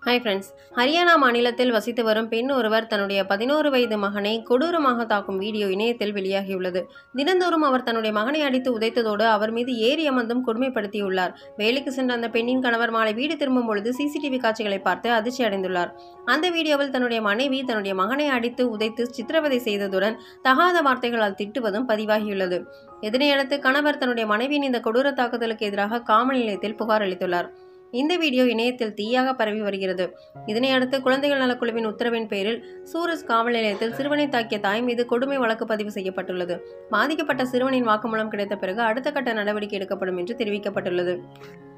Hi friends, Haryana மாநிலத்தில் வசித்து வரும் பெண் ஒருவர் தன்னுடைய 11 வயது மகனை கொடூரமாக தாக்கும் வீடியோ இணையத்தில் வெளியாகியுள்ளது. தினந்தோறும் அவர் தன்னுடைய மகனை அடித்து உதைத்ததோடு அவர் மீது ஏறி அமர்ந்தும் கொடுமைப்படுத்தியுள்ளார். வேலைக்கு சென்ற அந்த பெண்ணின் கணவர் மாலை வீடு திரும்பும் பொழுது சிசிடிவி காட்சிகளை பார்த்து அதிர்ச்சி அடைந்துள்ளார். அந்த வீடியோவில் தன்னுடைய மனைவி தன்னுடைய மகனை அடித்து உதைத்து சித்திரவதை செய்ததுடன் தகாத வார்த்தைகளால் திட்டுவதும் பதிவாகியுள்ளது. இதனையடுத்து கணவர் தன்னுடைய மனைவியின் இந்த கொடூர தாக்குதலுக்கு எதிராக காவல் நிலையத்தில் புகார் அளித்துள்ளார். இந்த வீடியோ இணையத்தில் தீயாக பரவி வருகிறது. இதனையடுத்து குழந்தைகள் நலக்குழுவின் உத்தரவின் பேரில் சூரஜ் காவல் நிலையத்தில் சிறுவனை தாக்கிய தாய் மீது கொடுமை வழக்கு பதிவு செய்யப்பட்டுள்ளது. பாதிக்கப்பட்ட சிறுவனின் வாக்குமூலம் கிடைத்த பிறகு அடுத்த கட்ட நடவடிக்கை எடுக்கப்படும் என்று தெரிவிக்கப்பட்டுள்ளது.